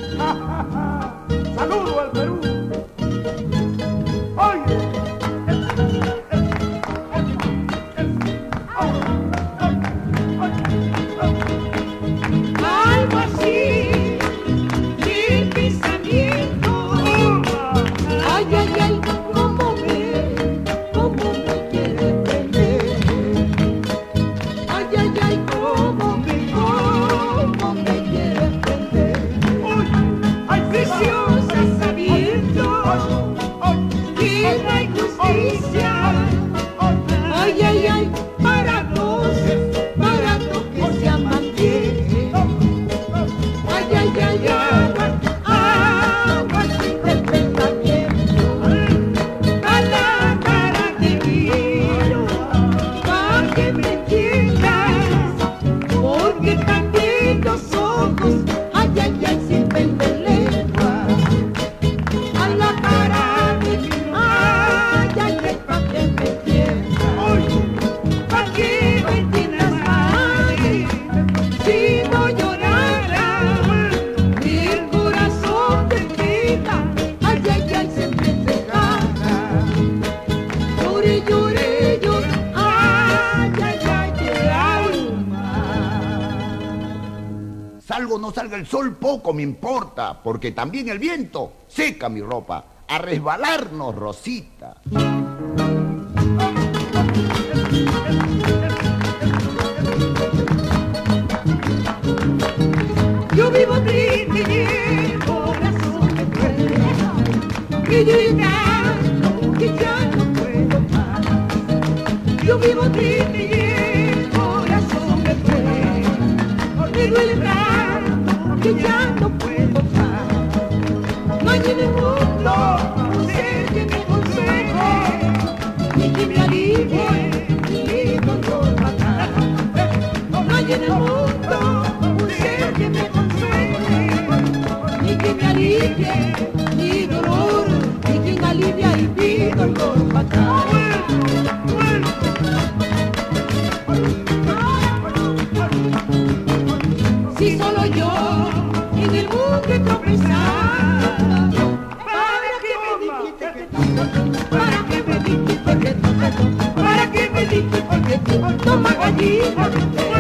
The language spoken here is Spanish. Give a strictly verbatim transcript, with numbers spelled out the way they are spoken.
Saludo al Perú. Oye. Algo así, mi pensamiento. Ay, ay, ay, cómo me, cómo me quiere prender. Ay, ay, ay, cómo me, cómo me quiere prender. Viciosa sabiendo que no hay justicia. Ay, ay, ay, para dos, para dos que se aman bien. Ay, ay, ay, agua, agua sin pensamiento. A la cara te miro, pa' que me entiendas, porque también los ojos, ay, ay, ay, sin vender lengua. A la cara te miro, ay, ay, ay, pa' que me entiendas, pa' que me entiendas más. Si no llorara, el corazón te grita, ay, ay, ay, se me desgana. Llore, llore, llore, ay, ay, ay, el alma. Salgo o no salga el sol, poco me importa, porque también el viento seca mi ropa. A resbalarnos, Rosita. Yo vivo triste y el corazón me duele, y gritando que ya no puedo más. Yo vivo triste y el corazón me duele, me duele tanto que ya no puedo más. No hay en el mundo un ser que me consuele, ni que me alivie mi dolor fatal. No hay en el mundo un ser que me consuele, ni que me alivie mi dolor, ni quien alivia y mi dolor fatal. Si solo yo en el mundo he tropezado, para que me dijiste que tú, para que me dijiste que tú, para que me dijiste que tú, toma gallina.